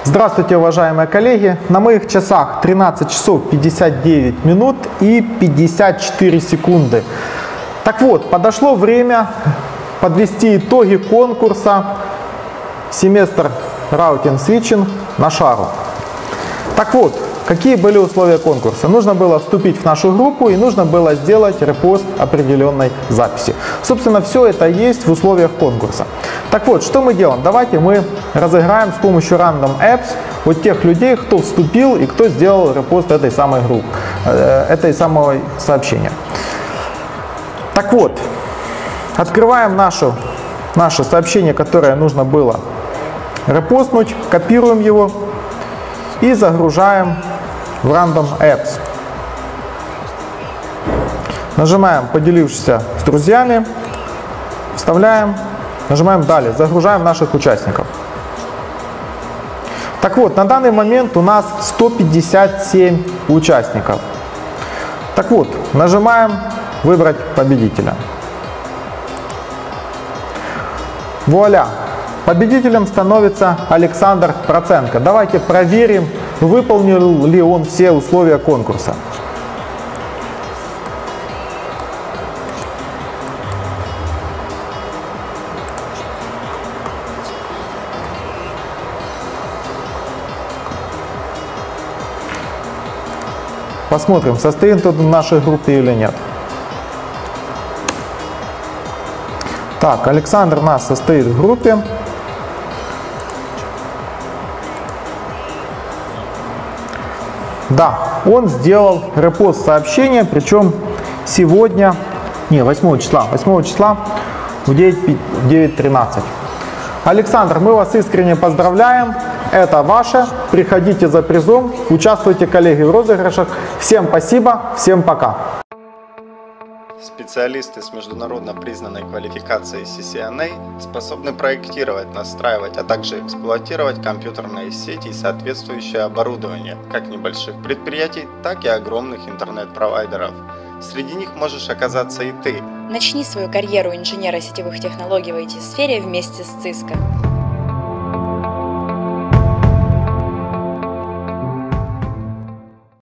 Здравствуйте, уважаемые коллеги! На моих часах 13 часов 59 минут и 54 секунды. Так вот, подошло время подвести итоги конкурса семестр Routing Switching на шару. Так вот, какие были условия конкурса? Нужно было вступить в нашу группу и нужно было сделать репост определенной записи. Собственно, все это есть в условиях конкурса. Так вот, что мы делаем? Давайте мы разыграем с помощью Random Apps вот тех людей, кто вступил и кто сделал репост этой самой группы, этой самой сообщения. Так вот, открываем наше сообщение, которое нужно было репостнуть, копируем его и загружаем в Random Apps. Нажимаем «Поделившись с друзьями», вставляем, нажимаем «Далее», загружаем наших участников. Так вот, на данный момент у нас 157 участников. Так вот, нажимаем «Выбрать победителя». Вуаля! Победителем становится Александр Проценко. Давайте проверим, выполнил ли он все условия конкурса. Посмотрим, состоит он в нашей группе или нет. Так, Александр у нас состоит в группе. Да, он сделал репост сообщения, причем сегодня, 8 числа в 9:13. Александр, мы вас искренне поздравляем. Это ваше. Приходите за призом, участвуйте, коллеги, в розыгрышах. Всем спасибо, всем пока. Специалисты с международно признанной квалификацией CCNA способны проектировать, настраивать, а также эксплуатировать компьютерные сети и соответствующее оборудование, как небольших предприятий, так и огромных интернет-провайдеров. Среди них можешь оказаться и ты. Начни свою карьеру инженера сетевых технологий в IT-сфере вместе с Cisco.